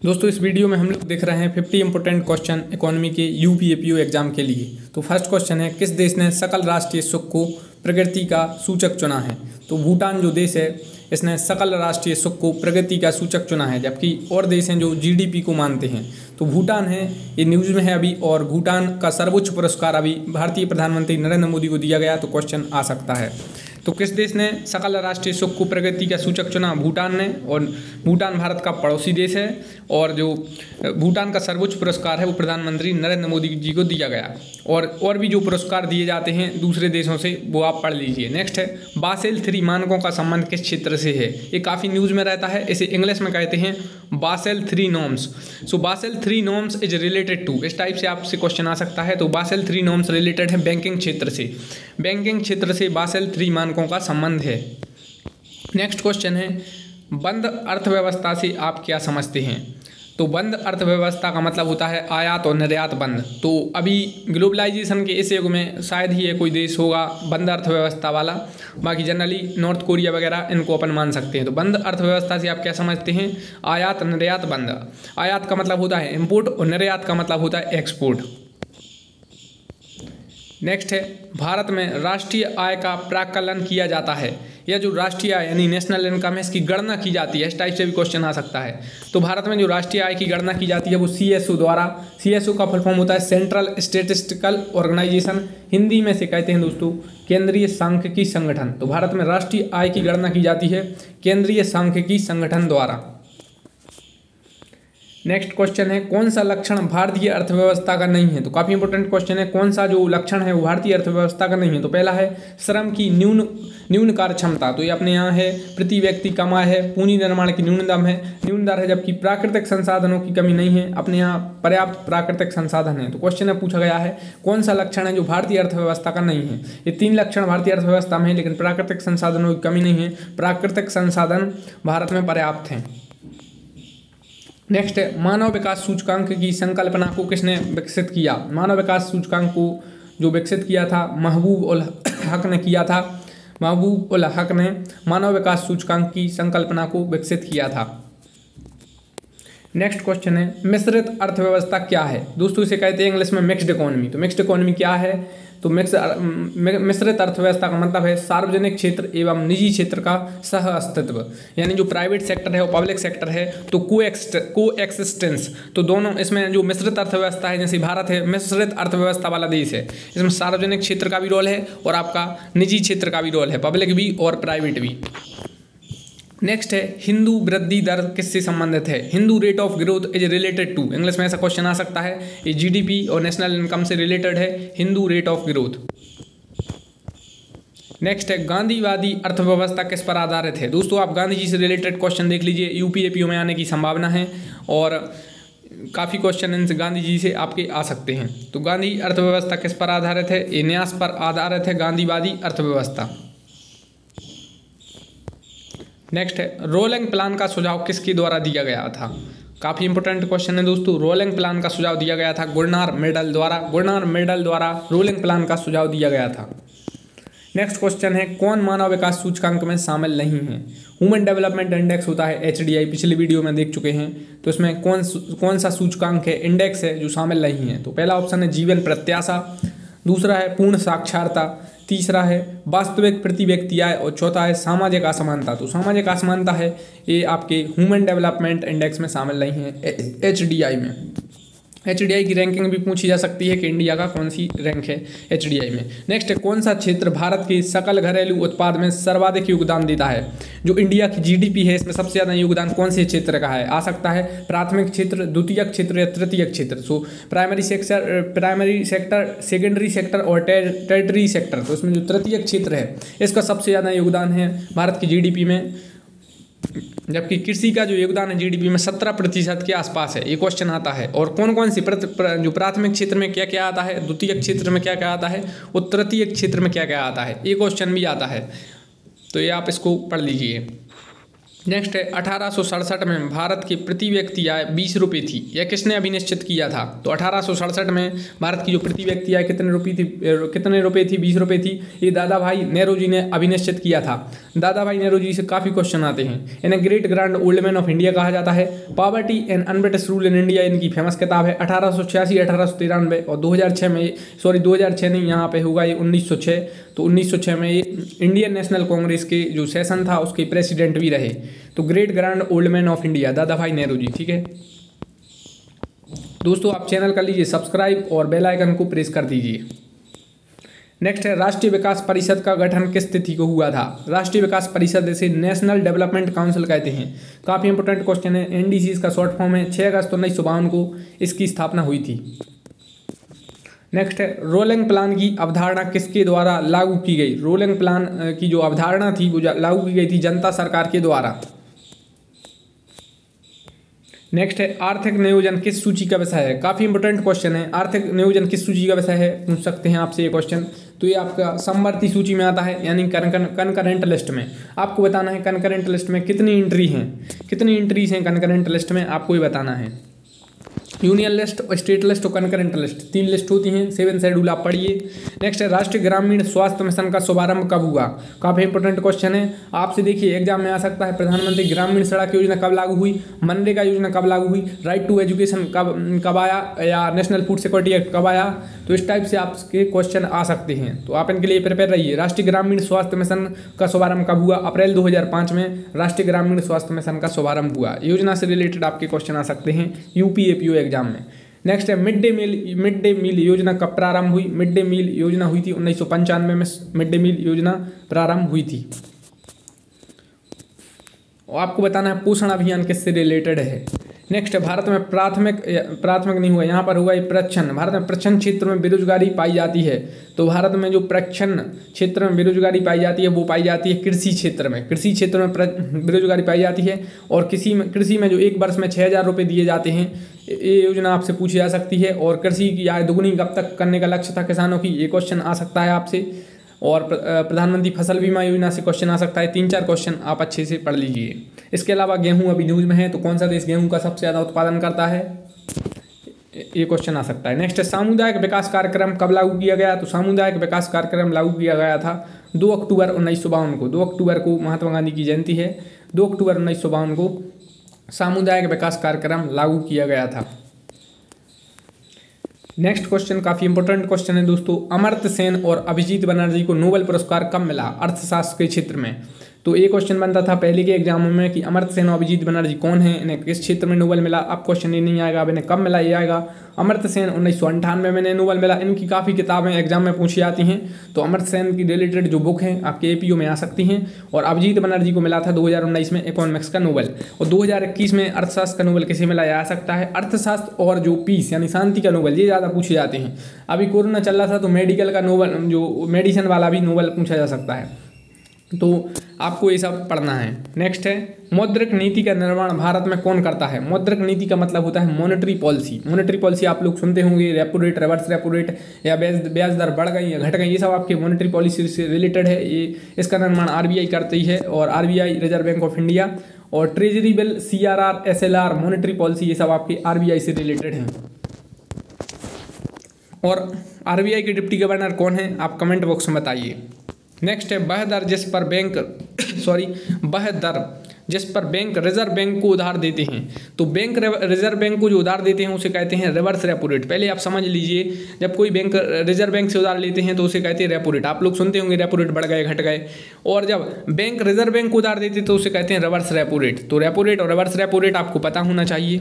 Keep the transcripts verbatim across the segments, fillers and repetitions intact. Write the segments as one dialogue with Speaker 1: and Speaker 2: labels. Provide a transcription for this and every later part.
Speaker 1: दोस्तों इस वीडियो में हम लोग देख रहे हैं फिफ्टी इंपॉर्टेंट क्वेश्चन इकोनॉमी के यूपीएपीओ एग्जाम के लिए। तो फर्स्ट क्वेश्चन है, किस देश ने सकल राष्ट्रीय सुख को प्रगति का सूचक चुना है? तो भूटान जो देश है इसने सकल राष्ट्रीय सुख को प्रगति का सूचक चुना है, जबकि और देश हैं जो जीडीपी को मानते हैं। तो भूटान है, ये न्यूज़ में है अभी, और भूटान का सर्वोच्च पुरस्कार अभी भारतीय प्रधानमंत्री नरेंद्र मोदी को दिया गया। तो क्वेश्चन आ सकता है, तो किस देश ने सकल राष्ट्रीय सुख को प्रगति का सूचक चुना? भूटान ने। और भूटान भारत का पड़ोसी देश है और जो भूटान का सर्वोच्च पुरस्कार है वो प्रधानमंत्री नरेंद्र मोदी जी को दिया गया। और और भी जो पुरस्कार दिए जाते हैं दूसरे देशों से वो आप पढ़ लीजिए। नेक्स्ट है, बासेल थ्री मानकों का संबंध किस क्षेत्र से है? ये काफ़ी न्यूज़ में रहता है, इसे इंग्लिश में कहते हैं Basel three norms. So Basel three norms is related to, इस टाइप से आपसे क्वेश्चन आ सकता है। तो बासेल थ्री नॉर्म्स रिलेटेड है बैंकिंग क्षेत्र से, बैंकिंग क्षेत्र से बासेल थ्री मानकों का संबंध है। नेक्स्ट क्वेश्चन है, बंद अर्थव्यवस्था से आप क्या समझते हैं? तो बंद अर्थव्यवस्था का मतलब होता है आयात और निर्यात बंद। तो अभी ग्लोबलाइजेशन के इस युग में शायद ही ये कोई देश होगा बंद अर्थव्यवस्था वाला, बाकी जनरली नॉर्थ कोरिया वगैरह इनको अपन मान सकते हैं। तो बंद अर्थव्यवस्था से आप क्या समझते हैं? आयात निर्यात बंद। आयात का मतलब होता है इम्पोर्ट और निर्यात का मतलब होता है एक्सपोर्ट। नेक्स्ट है, भारत में राष्ट्रीय आय का प्राक्कलन किया जाता है। यह जो राष्ट्रीय आय यानी नेशनल इनकम है इसकी गणना की जाती है, इस टाइप से भी क्वेश्चन आ सकता है। तो भारत में जो राष्ट्रीय आय की गणना की जाती है वो सी एस ओ द्वारा, सी एस ओ का फुल फॉर्म होता है सेंट्रल स्टेटिस्टिकल ऑर्गेनाइजेशन, हिंदी में से कहते हैं दोस्तों केंद्रीय सांख्यिकी संगठन। तो भारत में राष्ट्रीय आय की गणना की जाती है केंद्रीय सांख्यिकी संगठन द्वारा। नेक्स्ट क्वेश्चन है, कौन सा लक्षण भारतीय अर्थव्यवस्था का नहीं है? तो काफ़ी इंपॉर्टेंट क्वेश्चन है, कौन सा जो लक्षण है वो भारतीय अर्थव्यवस्था का नहीं है? तो पहला है श्रम की न्यून न्यून कार्य क्षमता। तो ये अपने यहाँ है प्रति व्यक्ति कम आय है, पूंजी निर्माण की न्यूनतम है न्यून दर है, जबकि प्राकृतिक संसाधनों की कमी नहीं है, अपने यहाँ पर्याप्त प्राकृतिक संसाधन है। तो क्वेश्चन में पूछा गया है कौन सा लक्षण है जो भारतीय अर्थव्यवस्था का नहीं है? ये तीन लक्षण भारतीय अर्थव्यवस्था में है, लेकिन प्राकृतिक संसाधनों की कमी नहीं है, प्राकृतिक संसाधन भारत में पर्याप्त हैं। नेक्स्ट है, मानव विकास सूचकांक की संकल्पना को किसने विकसित किया? मानव विकास सूचकांक को जो विकसित किया था महबूब उल हक ने किया था। महबूब उल हक ने मानव विकास सूचकांक की संकल्पना को विकसित किया था। नेक्स्ट क्वेश्चन है, मिश्रित अर्थव्यवस्था क्या है? दोस्तों इसे कहते हैं इंग्लिश में मिक्स्ड इकोनॉमी। तो मिक्स्ड इकोनॉमी क्या है? तो मिक्स मिश्रित अर्थव्यवस्था का मतलब है सार्वजनिक क्षेत्र एवं निजी क्षेत्र का सह अस्तित्व, यानी जो प्राइवेट सेक्टर है और पब्लिक सेक्टर है तो को को एक्सिस्टेंस। तो दोनों इसमें जो मिश्रित अर्थव्यवस्था है, जैसे भारत है मिश्रित अर्थव्यवस्था वाला देश है, इसमें सार्वजनिक क्षेत्र का भी रोल है और आपका निजी क्षेत्र का भी रोल है, पब्लिक भी और प्राइवेट भी। नेक्स्ट है, हिंदू वृद्धि दर किससे संबंधित है? Hindu rate of growth is related to, English में ऐसा क्वेश्चन आ सकता है। ये जीडीपी और नेशनल इनकम से रिलेटेड है, Hindu rate of growth. Next है, गांधीवादी अर्थव्यवस्था किस पर आधारित है? दोस्तों आप गांधी जी से रिलेटेड क्वेश्चन देख लीजिए, यूपीएपीओ में आने की संभावना है और काफ़ी क्वेश्चन इनसे गांधी जी से आपके आ सकते हैं। तो गांधी अर्थव्यवस्था किस पर आधारित है? ये न्यास पर आधारित है गांधीवादी अर्थव्यवस्था। नेक्स्ट है, रोलिंग प्लान का सुझाव किसके द्वारा दिया गया था? काफ़ी इंपॉर्टेंट क्वेश्चन है दोस्तों। रोलिंग प्लान का सुझाव दिया गया था गुरनार मेडल द्वारा, गुरनार मेडल द्वारा रोलिंग प्लान का सुझाव दिया गया था। नेक्स्ट क्वेश्चन है, कौन मानव विकास सूचकांक में शामिल नहीं है? ह्यूमन डेवलपमेंट इंडेक्स होता है एच डी आई, पिछले वीडियो में देख चुके हैं। तो इसमें कौन कौन सा सूचकांक है, इंडेक्स है जो शामिल नहीं है? तो पहला ऑप्शन है जीवन प्रत्याशा, दूसरा है पूर्ण साक्षरता, तीसरा है वास्तविक प्रति व्यक्ति आय और चौथा है सामाजिक असमानता। तो सामाजिक असमानता है ये आपके ह्यूमन डेवलपमेंट इंडेक्स में शामिल नहीं है, एच डी आई में। एच डी आई की रैंकिंग भी पूछी जा सकती है कि इंडिया का कौन सी रैंक है एच डी आई में। नेक्स्ट है, कौन सा क्षेत्र भारत के सकल घरेलू उत्पाद में सर्वाधिक योगदान देता है? जो इंडिया की जीडीपी है इसमें सबसे ज़्यादा योगदान कौन से क्षेत्र का है? आ सकता है प्राथमिक क्षेत्र, द्वितीयक क्षेत्र या तृतीयक क्षेत्र। So primary sector, primary sector, secondary sector और टेरिटरी सेक्टर। तो इसमें जो तृतीयक क्षेत्र है इसका सबसे ज़्यादा योगदान है भारत की जीडीपी में, जबकि कृषि का जो योगदान है जीडीपी में सत्रह प्रतिशत के आसपास है। ये क्वेश्चन आता है। और कौन कौन सी प्र, प्र, जो प्राथमिक क्षेत्र में क्या क्या आता है, द्वितीय क्षेत्र में क्या क्या आता है और तृतीय क्षेत्र में क्या क्या आता है, ये क्वेश्चन भी आता है। तो ये आप इसको पढ़ लीजिए। नेक्स्ट है अठारह सौ सड़सठ में भारत की प्रति व्यक्ति आय बीस रुपये थी, यह किसने अभी निश्चित किया था? तो अठारह सौ सड़सठ में भारत की जो प्रति व्यक्ति आय कितने रुपये थी कितने रुपये थी बीस रुपये थी। ये दादा भाई नेहरू जी ने अभी निश्चित किया था। दादा भाई नेहरू जी से काफ़ी क्वेश्चन आते हैं। इन्हें great grand old man of India कहा जाता है। Poverty and unbritish rule in India इनकी फेमस किताब है। अठारह सौ छियासी अठारह सौ तिरानवे और दो हज़ार छः में सॉरी दो हज़ार छः नहीं यहाँ पे होगा ये उन्नीस सौ छः। तो उन्नीस सौ छः में ये इंडियन नेशनल कांग्रेस के जो सेशन था उसके प्रेसिडेंट भी रहे। तो great grand old man of India Dadabhai Nehru ji. ठीक है दोस्तों, आप चैनल कर लीजिए सब्सक्राइब और बेल आइकन को प्रेस कर दीजिए। नेक्स्ट है राष्ट्रीय विकास परिषद का गठन किस तिथि को हुआ था? राष्ट्रीय विकास परिषद इसे नेशनल डेवलपमेंट काउंसिल कहते हैं। काफ़ी इंपोर्टेंट क्वेश्चन है। एनडीसी इसका शॉर्ट फॉर्म है। छः अगस्त उन्नीस सौ बावन को इसकी स्थापना हुई थी। नेक्स्ट है रोलिंग प्लान की अवधारणा किसके द्वारा लागू की गई? रोलिंग प्लान की जो अवधारणा थी वो लागू की गई थी जनता सरकार के द्वारा। नेक्स्ट है आर्थिक नियोजन किस सूची का विषय है? काफ़ी इंपोर्टेंट क्वेश्चन है। आर्थिक नियोजन किस सूची का विषय है पूछ सकते हैं आपसे ये क्वेश्चन। तो ये आपका समवर्ती सूची में आता है, यानी कनकरेंट लिस्ट में। आपको बताना है कनकरेंट लिस्ट में कितनी एंट्री हैं, कितनी एंट्रीज हैं कनकरेंट लिस्ट में, आपको ये बताना है। यूनियन लिस्ट, स्टेट लिस्ट और कनकरेंट लिस्ट, तीन लिस्ट होती हैं। सेवन शेड्यूल आप पढ़िए। नेक्स्ट है राष्ट्रीय ग्रामीण स्वास्थ्य मिशन का शुभारंभ कब हुआ? काफ़ी इंपोर्टेंट क्वेश्चन है। आपसे देखिए एग्जाम में आ सकता है। प्रधानमंत्री ग्रामीण सड़क योजना कब लागू हुई? मनरेगा योजना कब लागू हुई? राइट टू एजुकेशन कब कब आया? या नेशनल फूड सिक्योरिटी एक्ट कब आया? तो इस टाइप से आपके क्वेश्चन आ सकते हैं, तो आप इनके लिए प्रिपेयर रहिए। राष्ट्रीय ग्रामीण स्वास्थ्य मिशन का शुभारंभ कब हुआ? अप्रैल दो हज़ार पाँच में राष्ट्रीय ग्रामीण स्वास्थ्य मिशन का शुभारंभ हुआ। योजना से रिलेटेड आपके क्वेश्चन आ सकते हैं यूपीएपीओ एग्जाम में। नेक्स्ट है mid day meal mid day meal योजना कब प्रारंभ हुई? मिड डे मील योजना हुई थी उन्नीस सौ पंचानवे में मिड डे मील योजना प्रारंभ हुई थी। और आपको बताना है पोषण अभियान किससे रिलेटेड है। नेक्स्ट है भारत में प्राथमिक प्राथमिक नहीं हुआ, यहाँ पर हुआ ये प्रच्छन्न। भारत में प्रच्छन्न क्षेत्र में बेरोजगारी पाई जाती है। तो भारत में जो प्रच्छन्न क्षेत्र में बेरोजगारी पाई जाती है वो पाई जाती है कृषि क्षेत्र में। कृषि क्षेत्र में बेरोजगारी पाई जाती है। और कृषि में कृषि में जो एक वर्ष में छः हज़ार रुपये दिए जाते हैं, ये योजना आपसे पूछी जा सकती है। और कृषि की आय दुगुनी कब तक करने का लक्ष्य था किसानों की, ये क्वेश्चन आ सकता है आपसे। और प्रधानमंत्री फसल बीमा योजना से क्वेश्चन आ सकता है। तीन चार क्वेश्चन आप अच्छे से पढ़ लीजिए। इसके अलावा गेहूं अभी न्यूज में है, तो कौन सा देश गेहूं का सबसे ज़्यादा उत्पादन करता है, ये क्वेश्चन आ सकता है। नेक्स्ट है सामुदायिक विकास कार्यक्रम कब लागू किया गया? तो सामुदायिक विकास कार्यक्रम लागू किया गया था दो अक्टूबर उन्नीस सौ बावन को। दो अक्टूबर को महात्मा गांधी की जयंती है। दो अक्टूबर उन्नीस सौ बावन को सामुदायिक विकास कार्यक्रम लागू किया गया था। नेक्स्ट क्वेश्चन काफ़ी इंपॉर्टेंट क्वेश्चन है दोस्तों। अमर्त्य सेन और अभिजीत बनर्जी को नोबेल पुरस्कार कब मिला अर्थशास्त्र के क्षेत्र में? तो ये क्वेश्चन बनता था पहले के एग्जामों में कि अमर्त्य सेन और अभिजीत बनर्जी कौन है, इन्हें किस क्षेत्र में नोबेल मिला। अब क्वेश्चन ये नहीं आएगा, अब इन्हें कब मिला ये आएगा। अमर्त्य सेन उन्नीस सौ अंठानवे में इन्हें नोबेल मिला। इनकी काफ़ी किताबें एग्जाम में पूछी जाती हैं, तो अमर्त्य सेन की रिलेटेड जो बुक हैं आपके एपीओ में आ सकती हैं। और अभिजीत बनर्जी को मिला था दो हज़ार उन्नीस में इकोनॉमिक्स का नोबेल। और दो हज़ार इक्कीस में अर्थशास्त्र का नोबेल किसे मिला जा सकता है? अर्थशास्त्र और जो पीस यानी शांति का नोबेल, ये ज़्यादा पूछे जाते हैं। अभी कोरोना चल रहा था तो मेडिकल का नोबेल, जो मेडिसिन वाला भी नोबेल पूछा जा सकता है, तो आपको ये सब पढ़ना है। नेक्स्ट है मौद्रिक नीति का निर्माण भारत में कौन करता है? मौद्रिक नीति का मतलब होता है मॉनेटरी पॉलिसी। मॉनेटरी पॉलिसी आप लोग सुनते होंगे, repo rate, reverse repo rate, या ब्याज ब्याज दर बढ़ गई या घट गई, ये सब आपके मॉनेटरी पॉलिसी से रिलेटेड है। ये इसका निर्माण आरबीआई करती है, और RBI reserve bank of India, और treasury bill, CRR, SLR, monetary policy, ये सब आपके आरबीआई से रिलेटेड हैं। और आरबीआई के डिप्टी गवर्नर कौन है, आप कमेंट बॉक्स में बताइए। नेक्स्ट है वह दर जिस पर बैंक सॉरी वह दर जिस पर बैंक रिजर्व बैंक को उधार देते हैं। तो बैंक रिजर्व बैंक को जो उधार देते हैं उसे कहते हैं रिवर्स रेपो रेट। पहले आप समझ लीजिए, जब कोई बैंक रिजर्व बैंक से उधार लेते हैं तो उसे कहते हैं रेपो रेट। आप लोग सुनते होंगे रेपो रेट बढ़ गए, घट गए। और जब बैंक रिजर्व बैंक को उधार देते तो उसे कहते हैं रिवर्स रेपो रेट। तो रेपो रेट और रिवर्स रेपो रेट आपको पता होना चाहिए।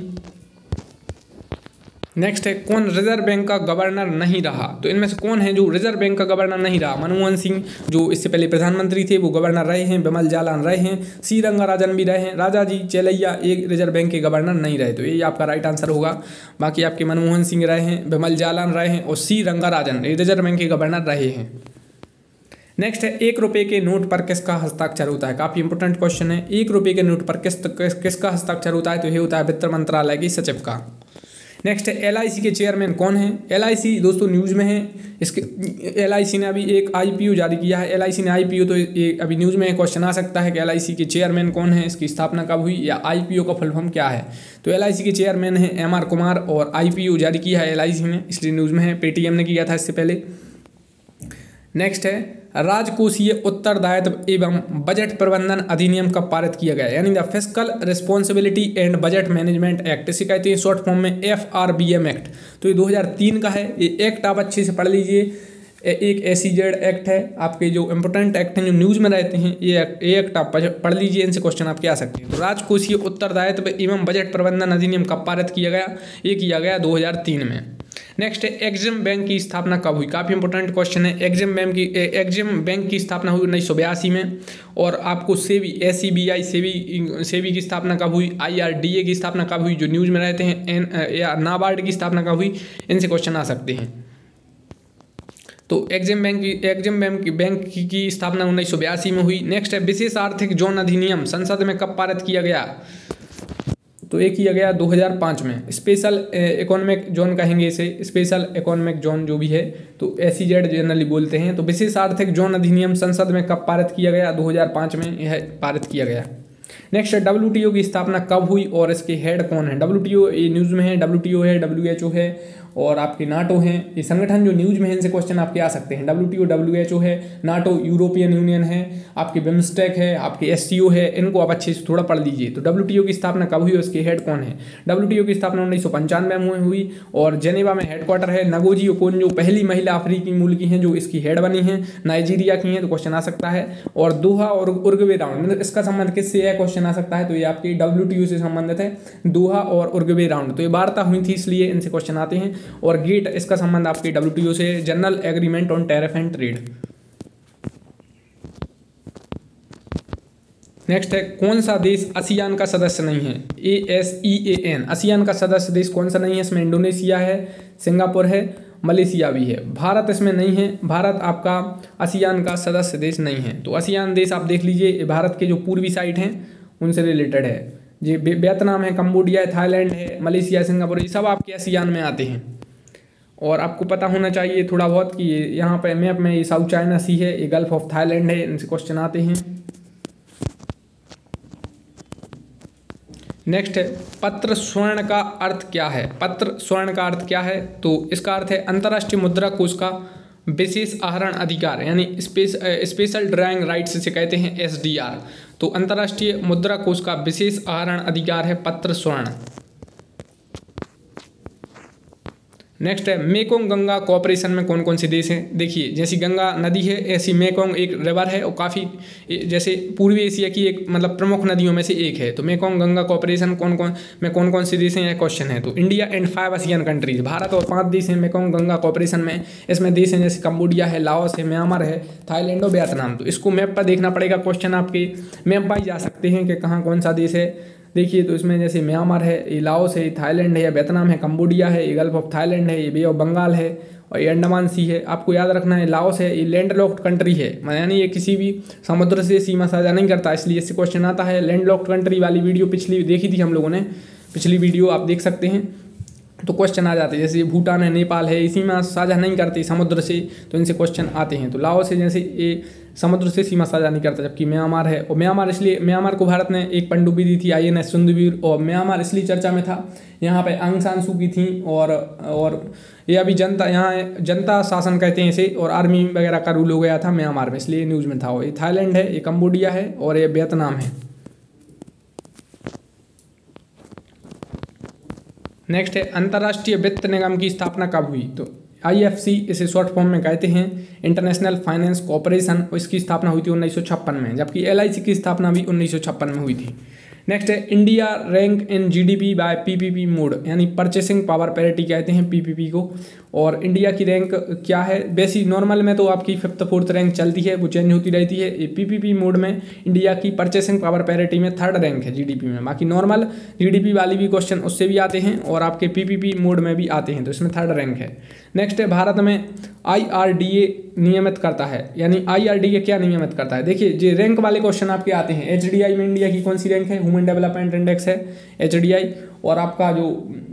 Speaker 1: नेक्स्ट है कौन रिजर्व बैंक का गवर्नर नहीं रहा? तो इनमें से कौन है जो रिजर्व बैंक का गवर्नर नहीं रहा? मनमोहन सिंह जो इससे पहले प्रधानमंत्री थे वो गवर्नर रहे हैं, बिमल जालान रहे हैं, सी रंगाराजन भी रहे हैं, राजा जी चेलैया एक रिजर्व बैंक के गवर्नर नहीं रहे। तो ये आपका राइट आंसर होगा। बाकी आपके मनमोहन सिंह रहे हैं, बिमल जालान रहे हैं, और सी रंगाराजन ये रिजर्व बैंक के गवर्नर रहे हैं। नेक्स्ट है एक रुपये के नोट पर किसका हस्ताक्षर होता है? काफ़ी इंपोर्टेंट क्वेश्चन है। एक रुपये के नोट पर किस किसका हस्ताक्षर होता है? तो ये होता है वित्त मंत्रालय के सचिव का। नेक्स्ट है एल आई सी के चेयरमैन कौन है। एल आई सी दोस्तों न्यूज़ में है, इसके एल आई सी ने अभी एक आई पी ओ जारी किया है। एल आई सी ने आई पी ओ, तो ये अभी न्यूज़ में क्वेश्चन आ सकता है कि एल आई सी के चेयरमैन कौन है, इसकी स्थापना कब हुई, या आई पी ओ का फुल फॉर्म क्या है। तो एल आई सी के चेयरमैन है एम आर कुमार और आई पी ओ जारी किया है एल आई सी ने, इसलिए न्यूज़ में है। पेटीएम ने किया था इससे पहले। नेक्स्ट है राजकोषीय उत्तरदायित्व एवं बजट प्रबंधन अधिनियम कब पारित किया गया, यानी the fiscal responsibility and budget management act, इसे कहते हैं शॉर्ट फॉर्म में F R B M act. तो ये दो हज़ार तीन का है। ये एक्ट आप अच्छे से पढ़ लीजिए, एक एस ई जेड एक्ट है। आपके जो इंपॉर्टेंट एक्ट हैं जो न्यूज़ में रहते हैं, ये ये एक्ट आप पढ़ लीजिए, इनसे क्वेश्चन आपके आ सकते हैं। तो राजकोषीय उत्तरदायित्व एवं बजट प्रबंधन अधिनियम कब पारित किया गया, ये किया गया दो हज़ार तीन में। नेक्स्ट है एग्जिम बैंक की स्थापना कब हुई, काफ़ी इंपॉर्टेंट क्वेश्चन है। एग्जिम बैंक की एग्जिम बैंक की स्थापना हुई उन्नीस सौ बयासी में। और आपको SEBI S C B I SEBI SEBI की स्थापना कब हुई, आई आर डी ए की स्थापना कब हुई, जो न्यूज़ में रहते हैं, एन या नाबार्ड की स्थापना कब हुई, इनसे क्वेश्चन आ सकते हैं। तो एग्जिम बैंक की एग्जिम बैंक की बैंक की, की स्थापना उन्नीस सौ बयासी में हुई। नेक्स्ट है विशेष आर्थिक जोन अधिनियम संसद में कब पारित किया गया, तो ये किया गया दो हज़ार पाँच में। स्पेशल इकोनॉमिक जोन कहेंगे इसे, स्पेशल इकोनॉमिक जोन जो भी है, तो एस ई जेड जनरली बोलते हैं। तो विशेष आर्थिक जोन अधिनियम संसद में कब पारित किया गया, दो हज़ार पाँच में यह पारित किया गया। नेक्स्ट है डब्ल्यू टी ओ की स्थापना कब हुई और इसके हेड कौन है। डब्ल्यू टी ओ ये न्यूज़ में है, डब्ल्यू टी ओ है, डब्ल्यू एच ओ है और आपके नाटो हैं। ये संगठन जो न्यूज़ में है, इनसे क्वेश्चन आपके आ सकते हैं। W T O, W H O है, नाटो यूरोपियन यूनियन है, आपके बिम्स्टेक है, आपके एस सी ओ है, इनको आप अच्छे से थोड़ा पढ़ लीजिए। तो डब्ल्यू टी ओ की स्थापना कब हुई और इसके हेड कौन है। डब्ल्यू टी ओ की स्थापना उन्नीस सौ पंचानवे में हुई और जेनेवा में हेडक्वार्टर है। नगोजी ओकोंजो पहली महिला अफ्रीकी मूल की हैं जो इसकी हेड बनी हैं, नाइजीरिया की हैं, तो क्वेश्चन आ सकता है। और दोहा और उरुग्वे राउंड, मतलब इसका संबंध किससे है, क्वेश्चन आ सकता है। तो ये आपकी डब्ल्यू टी ओ से संबंधित है, दोहा और उरुग्वे राउंड। तो ये वार्ता हुई थी, इसलिए इनसे क्वेश्चन आते हैं। और गेट, इसका संबंध आपके डब्ल्यू टी ओ से, general agreement on tariff and trade. Next है कौन सा देश आसियान का सदस्य नहीं है, A S E A N. ASEAN का सदस्य देश कौन सा नहीं है, इसमें इंडोनेशिया है, सिंगापुर है, मलेशिया भी है। भारत इसमें नहीं है, भारत आपका आसियान का सदस्य देश नहीं है। तो आसियान देश आप देख लीजिए, भारत के जो पूर्वी साइड हैं उनसे रिलेटेड है। ये वियतनाम है, कंबोडिया है, थाईलैंड है, मलेशिया, सिंगापुर, ये सब आपके आसियान में आते हैं। और आपको पता होना चाहिए थोड़ा बहुत कि यहाँ पे मैप में ये साउथ चाइना सी है, ये गल्फ ऑफ थाईलैंड है, इनसे क्वेश्चन आते हैं। नेक्स्ट है पत्र स्वर्ण का अर्थ क्या है। पत्र स्वर्ण का अर्थ क्या है, तो इसका अर्थ है अंतर्राष्ट्रीय मुद्रा कोष का विशेष आहरण अधिकार, यानी स्पेस स्पेशल ड्राइंग राइट्स इसे कहते हैं, एस डी आर। तो अंतर्राष्ट्रीय मुद्रा कोष का विशेष आहरण अधिकार है पत्र स्वर्ण। नेक्स्ट है मेकोंग गंगा कोऑपरेशन में कौन कौन से देश हैं। देखिए जैसी गंगा नदी है ऐसी मेकोंग एक रिवर है और काफ़ी जैसे पूर्वी एशिया की एक मतलब प्रमुख नदियों में से एक है। तो मेकोंग गंगा कोऑपरेशन कौन कौन में कौन कौन से देश हैं, यह क्वेश्चन है। तो India and five Asian countries, भारत और पांच देश हैं मेकोंग गंगा कोऑपरेशन में। इसमें देश हैं जैसे कंबोडिया है, लाओस है, म्यांमार है, थाईलैंड और वियतनाम। तो इसको मैप पर देखना पड़ेगा, क्वेश्चन आपके मैप पर ही जा सकते हैं कि कहाँ कौन सा देश है। देखिए तो इसमें जैसे म्यांमार है, ये लाओस है, थाईलैंड है, या वियतनाम है, कंबोडिया है, ये गल्फ ऑफ थाईलैंड है, ये बे ऑफ बंगाल है और ये अंडमान सी है। आपको याद रखना है लाओस है, ये लैंड लॉक्ड कंट्री है, यानी ये किसी भी समुद्र से सीमा साझा नहीं करता, इसलिए इससे क्वेश्चन आता है। लैंड लॉक्ड कंट्री वाली वीडियो पिछली देखी थी हम लोगों ने, पिछली वीडियो आप देख सकते हैं, तो क्वेश्चन आ जाते हैं। जैसे भूटान है, नेपाल है, इसी में साझा नहीं करते समुद्र से, तो इनसे क्वेश्चन आते हैं। तो लाओस है जैसे ये समुद्र से सीमा साझा नहीं करता, जबकि म्यांमार है। और म्यांमार इसलिए, म्यांमार को भारत ने एक पनडुब्बी दी थी, आई एन एस सिंधुवीर, और म्यांमार इसलिए चर्चा में था, यहाँ पे आंग सान सू की थी और और ये अभी जनता, यहाँ जनता शासन कहते हैं इसे, और आर्मी वगैरह का रूल हो गया था म्यांमार में, इसलिए न्यूज़ में था। और ये थाईलैंड है, ये कंबोडिया है और ये वियतनाम है। नेक्स्ट है अंतर्राष्ट्रीय वित्त निगम की स्थापना कब हुई। तो आई एफ सी इसे शॉर्ट फॉर्म में कहते हैं, इंटरनेशनल फाइनेंस कॉर्पोरेशन, इसकी स्थापना हुई थी उन्नीस सौ छप्पन में, जबकि एल आई सी की स्थापना भी उन्नीस सौ छप्पन में हुई थी। नेक्स्ट है India rank in GDP by PPP mode, यानी परचेसिंग पावर पैरिटी कहते हैं पीपीपी को। और इंडिया की रैंक क्या है, वैसी नॉर्मल में तो आपकी फिफ्थ फोर्थ रैंक चलती है, वो चेंज होती रहती है। ये पीपीपी मोड में इंडिया की परचेसिंग पावर पैरिटी में थर्ड रैंक है जीडीपी में। बाकी नॉर्मल जीडीपी वाली भी क्वेश्चन उससे भी आते हैं और आपके पीपीपी मोड में भी आते हैं, तो इसमें थर्ड रैंक है। नेक्स्ट है भारत में आईआरडीए नियमित करता है, यानी आईआरडीए क्या नियमित करता है। देखिए जो रैंक वाले क्वेश्चन आपके आते हैं, एचडीआई में इंडिया की कौन सी रैंक है, ह्यूमन डेवलपमेंट इंडेक्स है एचडीआई। और आपका जो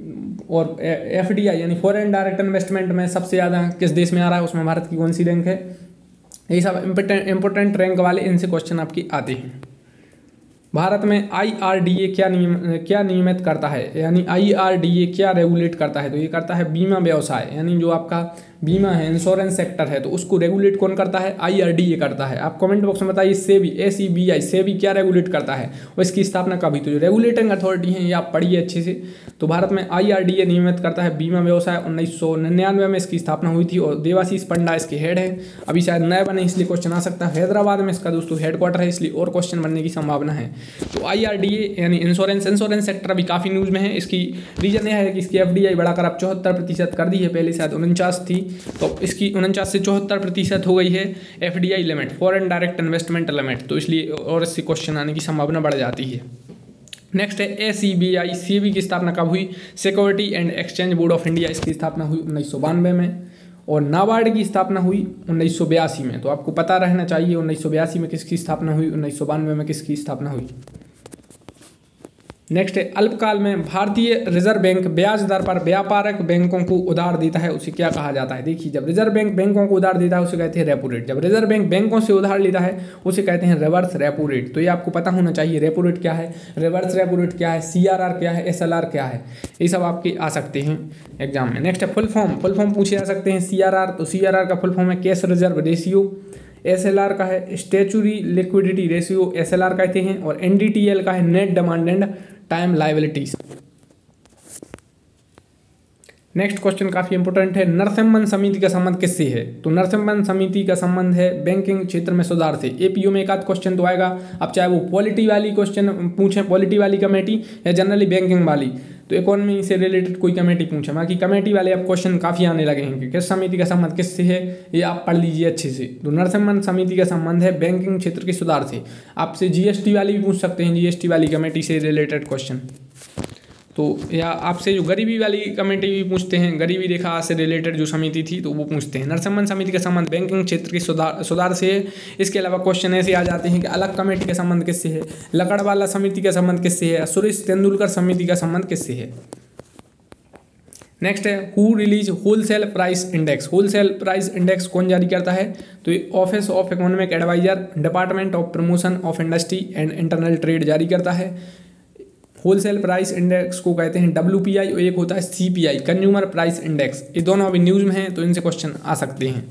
Speaker 1: और एफ डी आई यानी फॉरेन डायरेक्ट इन्वेस्टमेंट में सबसे ज़्यादा किस देश में आ रहा है, उसमें भारत की कौन सी रैंक है। ये सब इम्पोर्टेंट इंपॉर्टेंट रैंक वाले इनसे क्वेश्चन आपकी आते हैं। भारत में आई आर डी ए क्या नियम क्या नियमित करता है, यानी आई आर डी ए क्या रेगुलेट करता है, तो ये करता है बीमा व्यवसाय, यानी जो आपका बीमा है, इंश्योरेंस सेक्टर है, तो उसको रेगुलेट कौन करता है, आई आर डी ए करता है। आप कमेंट बॉक्स में बताइए SEBI, A C B I, SEBI क्या रेगुलेट करता है और इसकी स्थापना कब हुई। तो जो रेगुलेटिंग अथॉरिटी है ये आप पढ़िए अच्छे से। तो भारत में आई आर डी ए नियमित करता है बीमा व्यवसाय, उन्नीस सौ निन्यानवे में इसकी स्थापना हुई थी और देवाशीष पंडा इसके हेड हैं। अभी शायद नए बने इसलिए क्वेश्चन आ सकता है। हैदराबाद में इसका दोस्तों हेडक्वार्टर है, इसलिए और क्वेश्चन बनने की संभावना है। तो आई आर डी ए यानी इंश्योरेंस इंश्योरेंस सेक्टर अभी काफ़ी न्यूज़ में है। इसकी रीजन यह है कि इसकी एफ डी आई बढ़ाकर अब चौहत्तर प्रतिशत कर दी है, पहले शायद उनचास थी, तो इसकी उनचास से चौहत्तर प्रतिशत हो गई है F D I limit, foreign direct investment limit, तो इसलिए और इससे क्वेश्चन आने की संभावना बढ़ जाती है। नेक्स्ट है ए सी बी आई, सेबी की स्थापना कब हुई, security and exchange board of India, इसकी स्थापना हुई उन्नीस सौ बानवे में। और नाबार्ड की स्थापना हुई उन्नीस सौ बयासी में, तो आपको पता रहना चाहिए उन्नीस सौ बयासी में किसकी स्थापना हुई, उन्नीस सौ बानवे में किसकी स्थापना हुई। नेक्स्ट है अल्पकाल में भारतीय रिजर्व बैंक ब्याज दर पर व्यापारिक बैंकों को उधार देता है, उसे क्या कहा जाता है। देखिए, जब रिजर्व बैंक बैंकों को उधार देता है उसे कहते हैं रेपो रेट, जब रिजर्व बैंक बैंकों से उधार लेता है उसे कहते हैं रिवर्स रेपो रेट। तो ये आपको पता होना चाहिए, रेपो रेट क्या है, रिवर्स रेपो रेट क्या है, सी आर आर क्या है, एस एल आर क्या है, ये सब आपके आ सकते हैं एग्जाम में। नेक्स्ट है फुल फॉर्म, फुल फॉर्म पूछे जा सकते हैं सी आर आर, तो सी आर आर का फुल फॉर्म है cash reserve ratio, S L R का है statutory liquidity ratio, S L R कहते हैं, और एन डी टी एल का है net demand and time liabilities. Next question काफी इंपोर्टेंट है, नरसिम्हन समिति का संबंध किससे है, तो नरसिम्हन समिति का संबंध है बैंकिंग क्षेत्र में सुधार से। एपीयू में एक आध क्वेश्चन तो आएगा, अब चाहे वो पॉलिटी वाली क्वेश्चन पूछें, पॉलिटी वाली कमेटी, या जनरली बैंकिंग वाली, तो इकोनॉमी से रिलेटेड कोई कमेटी पूछे, बाकी कमेटी वाले अब क्वेश्चन काफ़ी आने लगे हैं कि किस समिति का संबंध किससे है, ये आप पढ़ लीजिए अच्छे से। तो नरसिम्हन समिति का संबंध है बैंकिंग क्षेत्र के सुधार से। आपसे जीएसटी वाली भी पूछ सकते हैं, जीएसटी वाली कमेटी से रिलेटेड क्वेश्चन, तो या आपसे जो गरीबी वाली कमेटी भी पूछते हैं, गरीबी रेखा से रिलेटेड जो समिति थी तो वो पूछते हैं। नरसिम्हन समिति का संबंध बैंकिंग क्षेत्र के सुधार सुधार से है। इसके अलावा क्वेश्चन ऐसे आ जाते हैं कि अलग कमेटी का संबंध किससे है, लकड़वाला समिति का संबंध किससे है, सुरेश तेंदुलकर समिति का संबंध किससे है। नेक्स्ट है who release wholesale price index, wholesale price index कौन जारी करता है, तो ये office of economic adviser, department of promotion of industry and internal trade जारी करता है। होलसेल प्राइस इंडेक्स को कहते हैं डब्ल्यू पी आई, और एक होता है C P I, consumer price index. ये दोनों अभी न्यूज़ में हैं तो इनसे क्वेश्चन आ सकते हैं।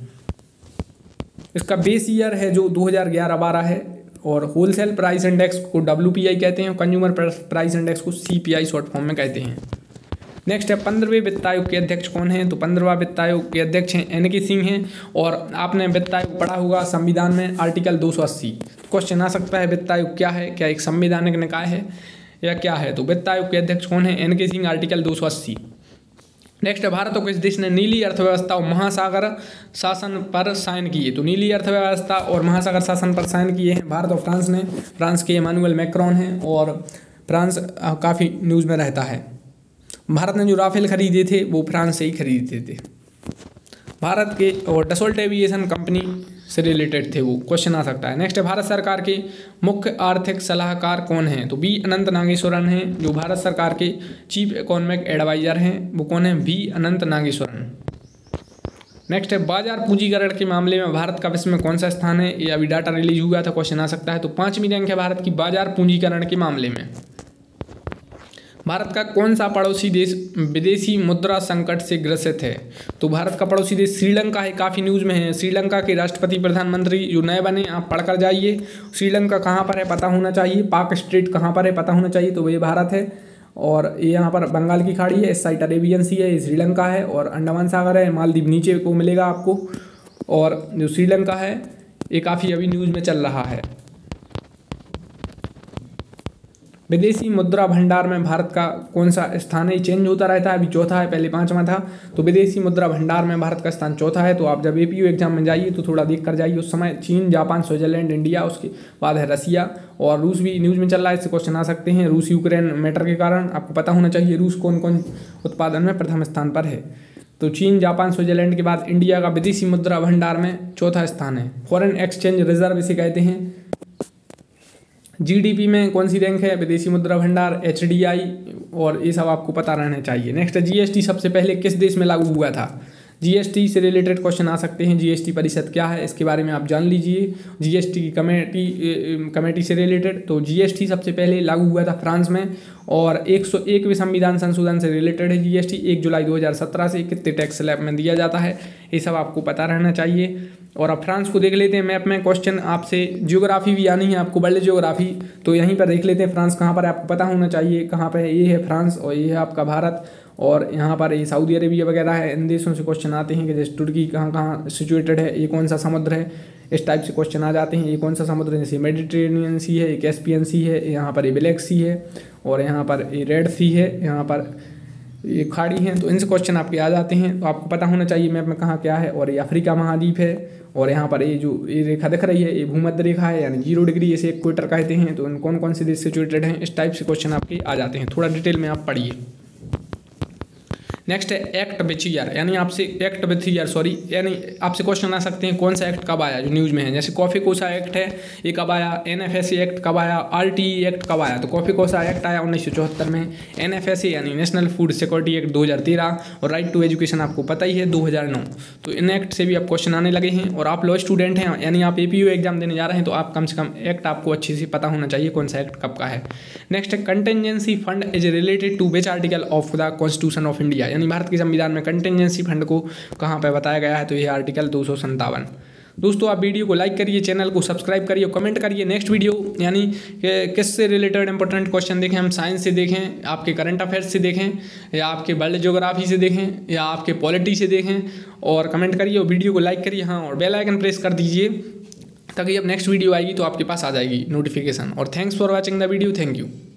Speaker 1: इसका बेस ईयर है जो दो हज़ार ग्यारह बारह है, और होलसेल प्राइस इंडेक्स को डब्ल्यू पी आई कहते हैं, कंज्यूमर प्राइस इंडेक्स को C P I short form में कहते हैं। नेक्स्ट है पंद्रहवें वित्त आयोग के अध्यक्ष कौन हैं, तो पंद्रहवां वित्त आयोग के अध्यक्ष हैं एन के सिंह हैं, और आपने वित्त आयोग पढ़ा होगा संविधान में आर्टिकल दो सौ अस्सी। क्वेश्चन आ सकता है वित्त आयोग क्या है, क्या एक संवैधानिक निकाय है या क्या है, तो वित्त आयोग के अध्यक्ष कौन है, एन के सिंह, आर्टिकल दो सौ अस्सी। नेक्स्ट है भारत और किस देश ने नीली अर्थव्यवस्था और महासागर शासन पर साइन किए, तो नीली अर्थव्यवस्था और महासागर शासन पर साइन किए हैं भारत और फ्रांस ने। फ्रांस के इमानुएल मैक्रोन हैं, और फ्रांस काफ़ी न्यूज़ में रहता है। भारत ने जो राफेल खरीदे थे वो फ्रांस से ही खरीदे थे। भारत के और डसोल्ट एविएशन कंपनी से रिलेटेड थे वो, क्वेश्चन आ सकता है। नेक्स्ट है भारत सरकार के मुख्य आर्थिक सलाहकार कौन हैं, तो बी अनंत नागेश्वरन हैं। जो भारत सरकार के चीफ इकोनॉमिक एडवाइजर हैं वो कौन है, बी अनंत नागेश्वरन। नेक्स्ट है बाजार पूंजीकरण के मामले में भारत का विश्व में कौन सा स्थान है, ये अभी डाटा रिलीज हुआ था, क्वेश्चन आ सकता है। तो पाँचवीं रैंक है भारत की बाजार पूंजीकरण के मामले में। भारत का कौन सा पड़ोसी देश विदेशी मुद्रा संकट से ग्रसित है, तो भारत का पड़ोसी देश श्रीलंका है, काफ़ी न्यूज़ में है। श्रीलंका के राष्ट्रपति प्रधानमंत्री जो नए बने, आप पढ़कर जाइए। श्रीलंका कहाँ पर है पता होना चाहिए, पाक स्ट्रेट कहाँ पर है पता होना चाहिए, तो ये भारत है। और ये यहाँ पर बंगाल की खाड़ी है, इस साइड अरेबियन सी है, ये श्रीलंका है, और अंडमान सागर है, मालदीव नीचे को मिलेगा आपको। और जो श्रीलंका है ये काफ़ी अभी न्यूज़ में चल रहा है। विदेशी मुद्रा भंडार में भारत का कौन सा स्थान है, चेंज होता रहता है, अभी चौथा है, पहले पांचवा था। तो विदेशी मुद्रा भंडार में भारत का स्थान चौथा है। तो आप जब एपीयू एग्जाम में जाइए तो थोड़ा देख कर जाइए। उस समय चीन, जापान, स्विट्जरलैंड, इंडिया, उसके बाद है रसिया, और रूस भी न्यूज़ में चल रहा है। इससे क्वेश्चन आ सकते हैं। रूस यूक्रेन मैटर के कारण आपको पता होना चाहिए रूस कौन कौन उत्पादन में प्रथम स्थान पर है। तो चीन, जापान, स्विट्जरलैंड के बाद इंडिया का विदेशी मुद्रा भंडार में चौथा स्थान है। फॉरेन एक्सचेंज रिजर्व इसे कहते हैं। जीडीपी में कौन सी रैंक है, विदेशी मुद्रा भंडार, एचडीआई, और ये सब आपको पता रहना चाहिए। नेक्स्ट है जीएसटी सबसे पहले किस देश में लागू हुआ था। जीएसटी से रिलेटेड क्वेश्चन आ सकते हैं। जीएसटी परिषद क्या है, इसके बारे में आप जान लीजिए। जीएसटी की कमेटी कमेटी से रिलेटेड, तो जीएसटी सबसे पहले लागू हुआ था फ्रांस में, और एक सौ एकवें संविधान संशोधन से रिलेटेड है जीएसटी। एक जुलाई दो हज़ार सत्रह से कितने टैक्स स्लैब में दिया जाता है, ये सब आपको पता रहना चाहिए। और अब फ्रांस को देख लेते हैं मैप में। क्वेश्चन आपसे ज्योग्राफी भी आनी है आपको, वर्ल्ड ज्योग्राफी, तो यहीं पर देख लेते हैं फ्रांस कहाँ पर है, आपको पता होना चाहिए कहाँ पर है। ये है फ्रांस और ये है आपका भारत, और यहाँ पर ये सऊदी अरेबिया वगैरह है। इन देशों से क्वेश्चन आते हैं कि जैसे तुर्की कहाँ कहाँ सिचुएटेड है, ये कौन सा समुद्र है, इस टाइप से क्वेश्चन आ जाते हैं। ये कौन सा समुद्र है, जैसे मेडिटेरेनियन सी है, कैस्पियन सी है, यहाँ पर ये ब्लैक सी है, और यहाँ पर ये रेड सी है, यहाँ पर ये खाड़ी हैं। तो इनसे क्वेश्चन आपके आ जाते हैं, तो आपको पता होना चाहिए मैप में कहाँ क्या है। और ये अफ्रीका महाद्वीप है, और यहाँ पर ये जो ये रेखा दिख रही है ये भूमध्य रेखा है, यानी जीरो डिग्री, इसे इक्वेटर कहते हैं। तो इन कौन कौन से देश सिचुएटेड हैं, इस टाइप से क्वेश्चन आपके आ जाते हैं। थोड़ा डिटेल में आप पढ़िए। नेक्स्ट है एक्ट विच ईयर, यानी आपसे एक्ट विथ ईयर सॉरी यानी आपसे क्वेश्चन आ सकते हैं कौन सा एक्ट कब आया जो न्यूज़ में है। जैसे कॉफ़ी कोसा एक्ट है, ये कब आया, एनएफएसए एक्ट कब आया, आरटीई एक्ट कब आया। तो कॉफ़ी कोसा एक्ट आया उन्नीस सौ चौहत्तर में, एनएफएसए यानी नेशनल फूड सिक्योरिटी एक्ट दो हज़ार तेरह, और राइट टू एजुकेशन आपको पता ही है दो हज़ार नौ। तो इन एक्ट से भी आप क्वेश्चन आने लगे हैं। और आप लॉ स्टूडेंट हैं, यानी आप एपीयू एग्जाम देने जा रहे हैं, तो आप कम से कम एक्ट आपको अच्छे से पता होना चाहिए कौन सा एक्ट कब का है। नेक्स्ट है contingency fund is related to which article of the constitution of India, यानी भारत के संविधान में कंटिजेंसी फंड को कहाँ पे बताया गया है। तो ये आर्टिकल दो सौ संतावन। दोस्तों आप वीडियो को लाइक करिए, चैनल को सब्सक्राइब करिए, कमेंट करिए। नेक्स्ट वीडियो यानी किस से रिलेटेड इंपॉर्टेंट क्वेश्चन देखें, हम साइंस से देखें, आपके करंट अफेयर्स से देखें, या आपके वर्ल्ड ज्योग्राफी से देखें, या आपके पॉलिटी से देखें, और कमेंट करिए और वीडियो को लाइक करिए। हाँ, और बेल आइकन प्रेस कर दीजिए ताकि जब नेक्स्ट वीडियो आएगी तो आपके पास आ जाएगी नोटिफिकेशन। और thanks for watching the video, thank you.